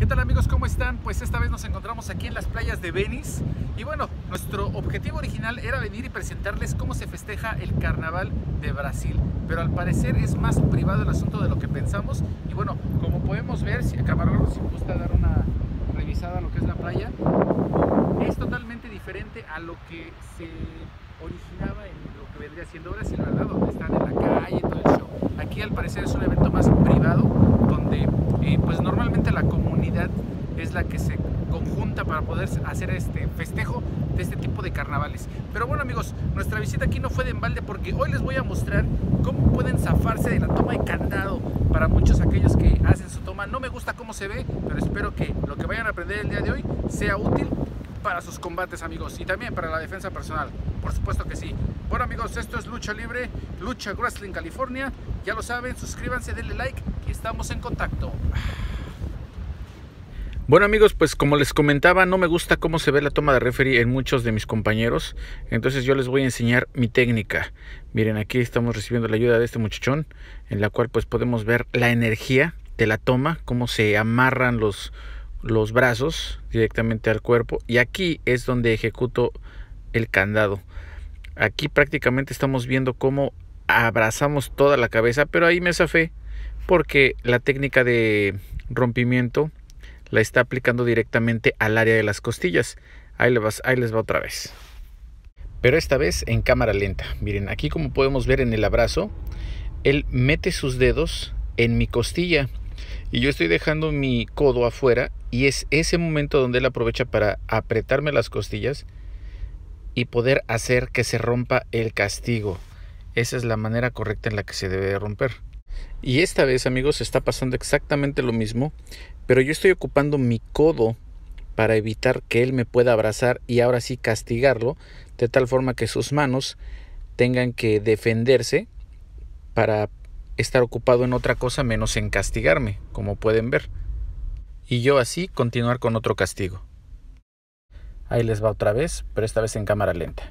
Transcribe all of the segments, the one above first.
¿Qué tal amigos? ¿Cómo están? Pues esta vez nos encontramos aquí en las playas de Venice y bueno, nuestro objetivo original era venir y presentarles cómo se festeja el Carnaval de Brasil, pero al parecer es más privado el asunto de lo que pensamos y bueno, como podemos ver, si el camarógrafo si gusta dar una revisada a lo que es la playa, es totalmente diferente a lo que se originaba en lo que vendría siendo Brasil, ¿verdad? Donde están en la calle, todo el show. Aquí al parecer es un evento más privado, donde pues normalmente la comunidad es la que se conjunta para poder hacer este festejo de este tipo de carnavales. Pero bueno amigos, nuestra visita aquí no fue de embalde porque hoy les voy a mostrar cómo pueden zafarse de la toma de candado para muchos aquellos que hacen su toma. No me gusta cómo se ve, pero espero que lo que vayan a aprender el día de hoy sea útil para sus combates amigos y también para la defensa personal, por supuesto que sí. Bueno amigos, esto es Lucha Libre, Lucha Wrestling California, ya lo saben, suscríbanse, denle like y estamos en contacto. Bueno amigos, pues como les comentaba, no me gusta cómo se ve la toma de referee en muchos de mis compañeros, entonces yo les voy a enseñar mi técnica. Miren, aquí estamos recibiendo la ayuda de este muchachón, en la cual pues podemos ver la energía de la toma, cómo se amarran los brazos directamente al cuerpo, y aquí es donde ejecuto el candado. Aquí prácticamente estamos viendo cómo abrazamos toda la cabeza, pero ahí me zafé porque la técnica de rompimiento la está aplicando directamente al área de las costillas. Ahí les va otra vez, pero esta vez en cámara lenta. Miren, aquí como podemos ver en el abrazo, él mete sus dedos en mi costilla y yo estoy dejando mi codo afuera, y es ese momento donde él aprovecha para apretarme las costillas y poder hacer que se rompa el castigo. Esa es la manera correcta en la que se debe de romper. Y esta vez amigos está pasando exactamente lo mismo, pero yo estoy ocupando mi codo para evitar que él me pueda abrazar y ahora sí castigarlo, de tal forma que sus manos tengan que defenderse para estar ocupado en otra cosa menos en castigarme, como pueden ver. Y yo así continuar con otro castigo. Ahí les va otra vez, pero esta vez en cámara lenta.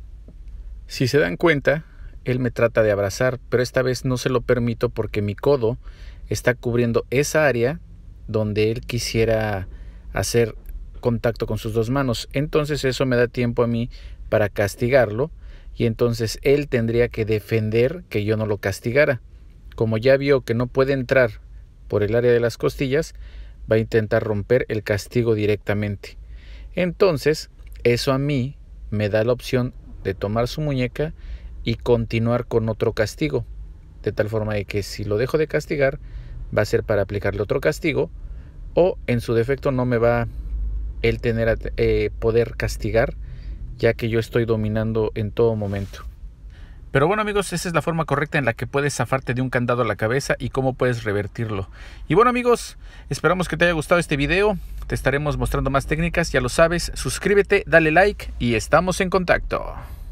Si se dan cuenta, él me trata de abrazar, pero esta vez no se lo permito porque mi codo está cubriendo esa área donde él quisiera hacer contacto con sus dos manos. Entonces eso me da tiempo a mí para castigarlo, y entonces él tendría que defender que yo no lo castigara. Como ya vio que no puede entrar por el área de las costillas, va a intentar romper el castigo directamente. Entonces eso a mí me da la opción de tomar su muñeca y continuar con otro castigo, de tal forma de que si lo dejo de castigar va a ser para aplicarle otro castigo, o en su defecto no me va él tener poder castigar, ya que yo estoy dominando en todo momento. Pero bueno amigos, esa es la forma correcta en la que puedes zafarte de un candado a la cabeza y cómo puedes revertirlo. Y bueno amigos, esperamos que te haya gustado este video. Te estaremos mostrando más técnicas, ya lo sabes. Suscríbete, dale like y estamos en contacto.